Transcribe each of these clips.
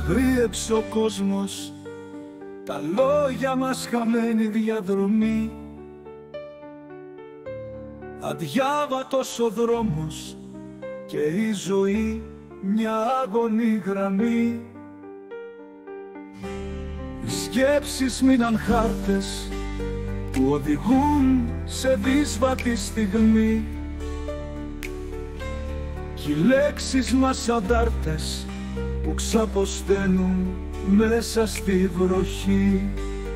Αγρίεψε ο κόσμος, τα λόγια μας χαμένη διαδρομή. Αδιάβατος ο δρόμος και η ζωή μια άγωνη γραμμή. Οι σκέψεις μείναν χάρτες που οδηγούν σε δύσβατη στιγμή. Κι οι λέξεις μας αντάρτες που ξαποσταίνουν μέσα στη βροχή.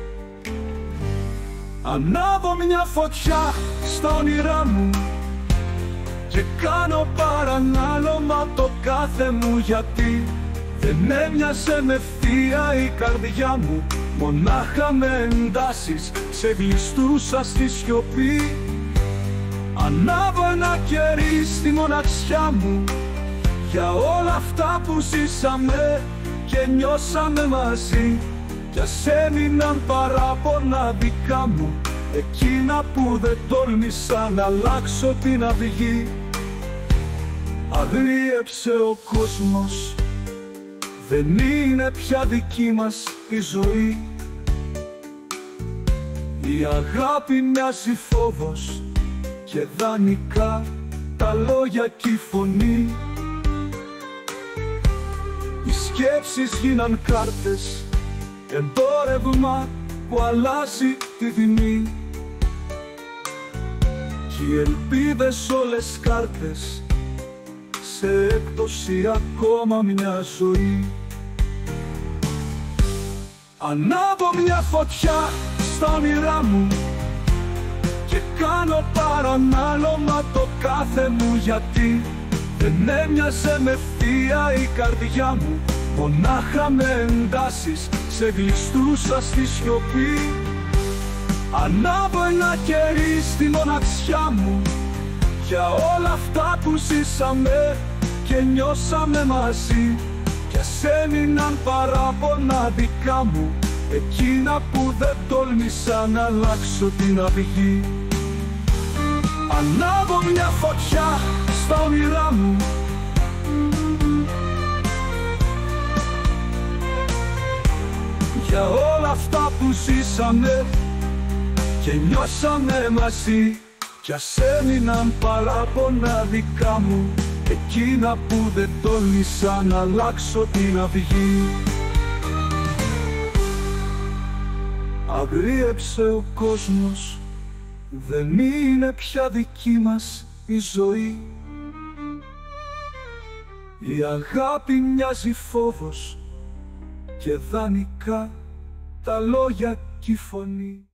Ανάβω μια φωτιά στα όνειρά μου και κάνω παρανάλωμα το κάθε μου, γιατί δεν έμοιασε με ευθεία η καρδιά μου, μονάχα με εντάσεις σε γλιστρούσα στη σιωπή. Ανάβω ένα κερί στη μοναξιά μου για όλα αυτά που ζήσαμε και νιώσαμε μαζί. Κι ας έμειναν παράπονα δικά μου, εκείνα που δεν τόλμησα να αλλάξω την αυγή. Αγρίεψε ο κόσμος, δεν είναι πια δική μας η ζωή. Η αγάπη μοιάζει φόβος και δανεικά τα λόγια κι η φωνή. Οι σκέψεις γίναν κάρτες, εμπόρευμα που αλλάζει τη τιμή. Κι οι ελπίδες όλες κάρτες, σε έκπτωση ακόμα μια ζωή. Ανάβω μια φωτιά στα όνειρά μου και κάνω παρανάλωμα το κάθε μου, γιατί δεν έμοιαζε με ευθεία η καρδιά μου, μονάχα με εντάσεις σε γλιστρούσα στη σιωπή. Ανάβω ένα κερί στη μοναξιά μου για όλα αυτά που ζήσαμε και νιώσαμε μαζί. Κι ας έμειναν παράπονα δικά μου, εκείνα που δεν τόλμησα να αλλάξω την αυγή. Ανάβω μια φωτιά στα όνειρά μου για όλα αυτά που ζήσαμε και νιώσαμε μαζί. Κι ας έμειναν παράπονα δικά μου, εκείνα που δεν τόλμησα να αλλάξω την αυγή. Αγρίεψε ο κόσμος, δεν είναι πια δική μας η ζωή. Η αγάπη μοιάζει φόβος και δανεικά τα λόγια κι η φωνή.